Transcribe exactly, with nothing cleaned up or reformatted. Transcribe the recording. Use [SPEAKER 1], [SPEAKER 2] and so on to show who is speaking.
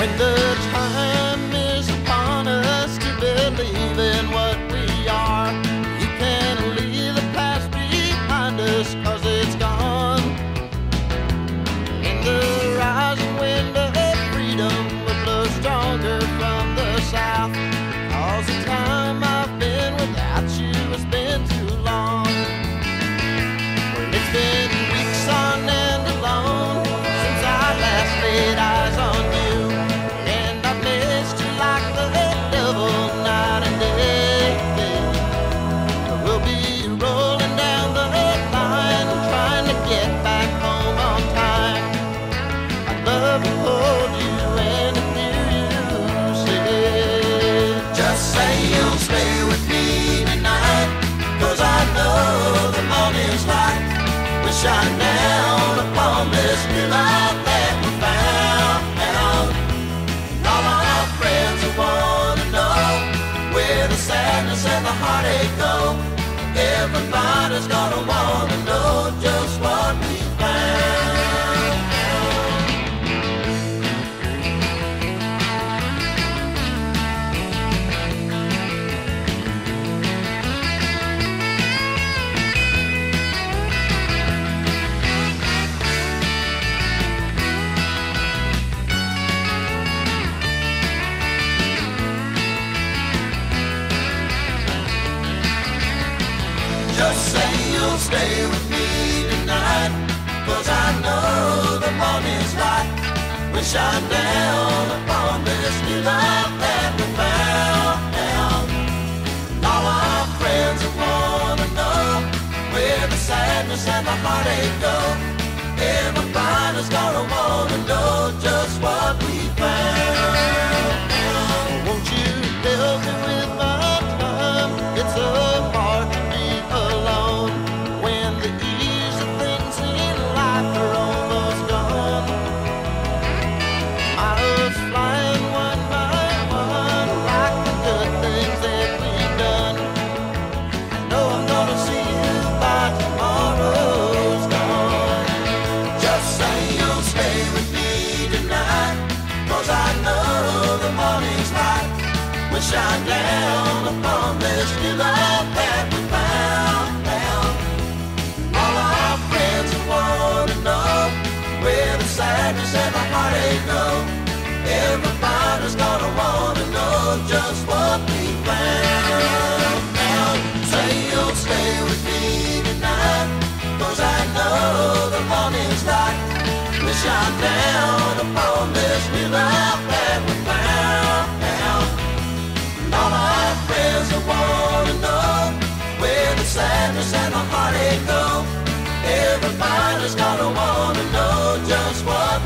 [SPEAKER 1] When the time is upon us to believe in what we are, you can leave the past behind us, cause it's gone. In the rising wind of freedom will blow stronger from the south, cause the time I've been without you has been too long. Well, it's been weeks on end alone since I last laid eyes on you, and I've missed you like the devil night and day. We'll be rolling down the line trying to get back home on time. I'd love to hold you and to hear you say, just say you'll stay with me tonight, cause I know the morning's light will shine down upon this new life that we found. And all our friends will wanna know where the sadness and the heartache go. Everybody's gonna wanna know just what we found. Just say you'll stay with me tonight, cause I know the morning's light will shine down upon this new life that we found. And all our friends will wanna know where the sadness and the heartache go. Everybody's gonna wanna know just what we found. Won't you help me with my time? It's so hard to be alone when the easy things in life are almost gone. Miles flying one by one like the good things that we've done. I know I'm gonna see you by tomorrow's gone. Just say you'll stay with me tonight, cause I know the morning's light will shine down upon this new life that we found. All our friends will wanna know where the sadness and the heartache go. Everybody's gonna wanna know just what we found. Say you'll stay with me tonight, cause I know the morning's light will shine down upon this new life that we found. All our friends will wanna know where the sadness and the heartache go. Everybody's gonna wanna know just what